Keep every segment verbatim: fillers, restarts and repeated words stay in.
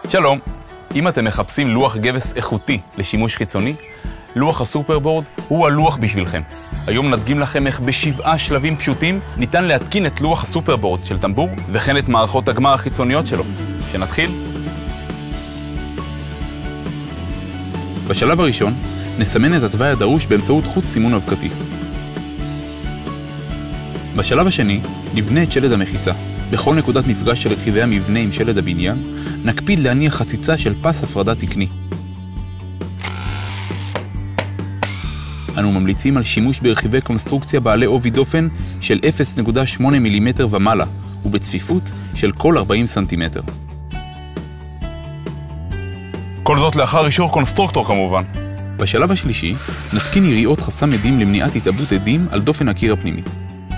שלום, אם אתם מחפשים לוח גבס איכותי לשימוש חיצוני, לוח הסופרבורד הוא הלוח בשבילכם. היום נדגים לכם איך בשבעה שלבים פשוטים ניתן להתקין את לוח הסופרבורד של טמבור וכן את מערכות הגמר החיצוניות שלו. שנתחיל? בשלב הראשון נסמן את התוואי הדרוש באמצעות חוט סימון אבקתי. בשלב השני נבנה את שלד המחיצה. בכל נקודת מפגש של רכיבי המבנה עם שלד הבניין, נקפיד להניח חציצה של פס הפרדה תקני. אנו ממליצים על שימוש ברכיבי קונסטרוקציה בעלי עובי דופן של אפס נקודה שמונה מילימטר ומעלה, ובצפיפות של כל ארבעים סנטימטר. כל זאת לאחר אישור קונסטרוקטור כמובן. בשלב השלישי, נתקין יריעות חסם עדים למניעת התעבות עדים על דופן הקיר הפנימית.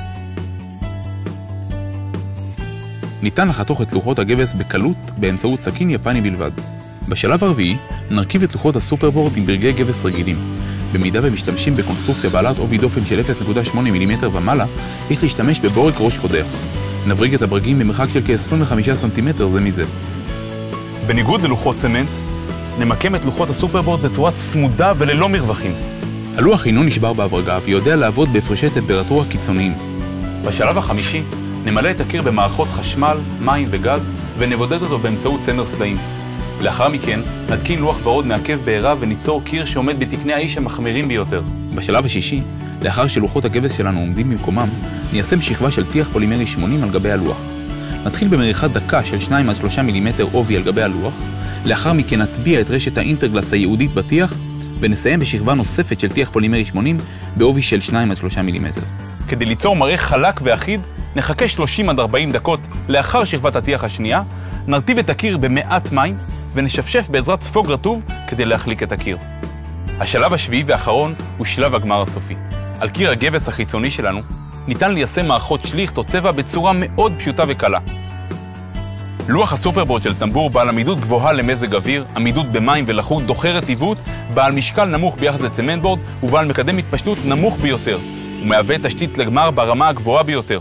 ניתן לחתוך את לוחות הגבס בקלות באמצעות סכין יפני בלבד. בשלב הרביעי, נרכיב את לוחות הסופרבורד עם ברגי גבס רגילים. במידה ומשתמשים בקונסטרוקציה בעלת עובי דופן של אפס נקודה שמונה מילימטר ומעלה, יש להשתמש בבורג ראש קודח. נבריג את הברגים במרחק של כ-עשרים וחמישה סנטימטר זה מזה. בניגוד ללוחות צמנט, נמקם את לוחות הסופרבורד בצורה צמודה וללא מרווחים. הלוח אינו נשבר בהברגה ויודע לעבוד בהפרשי טמפרטורה קיצוניים. בשלב החמישי, נמלא את הקיר במערכות חשמל, מים וגז ונבודד אותו באמצעות צמר סלעים. לאחר מכן, נתקין לוח ורוד מעכב בעירה וניצור קיר שעומד בתקני האיש המחמירים ביותר. בשלב השישי, לאחר שלוחות הגבס שלנו עומדים במקומם, ניישם שכבה של טיח פולימרי שמונים על גבי הלוח. נתחיל במריחת דקה של שניים עד שלושה מילימטר עובי על גבי הלוח, לאחר מכן נטביע את רשת האינטרגלס הייעודית בטיח, ונסיים בשכבה נוספת של טיח פולימרי שמונים בעובי של שניים עד שלושה מילימטר. כדי ליצור מראה חלק ואחיד, נחכה שלושים עד ארבעים דקות לאחר שכבת הטיח השנייה, נרטיב את הקיר במעט מים ונשפשף בעזרת ספוג רטוב כדי להחליק את הקיר. השלב השביעי והאחרון הוא שלב הגמר הסופי. על קיר הגבס החיצוני שלנו ניתן ליישם מערכות שליכט או צבע בצורה מאוד פשוטה וקלה. לוח הסופרבורד של טמבור בעל עמידות גבוהה למזג אוויר, עמידות במים ולחות דוחרת עיוות, בעל משקל נמוך ביחס לצמנטבורד ובעל מקדם התפשטות נמוך ביותר. הוא מהווה תשתית לגמר ברמה הגבוהה ביותר.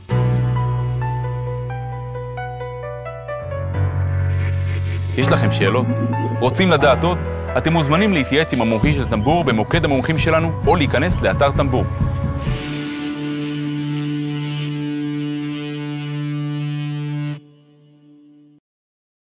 יש לכם שאלות? רוצים לדעת עוד? אתם מוזמנים להתייעץ עם המומחים של טמבור במוקד המומחים שלנו או להיכנס לאתר טמבור.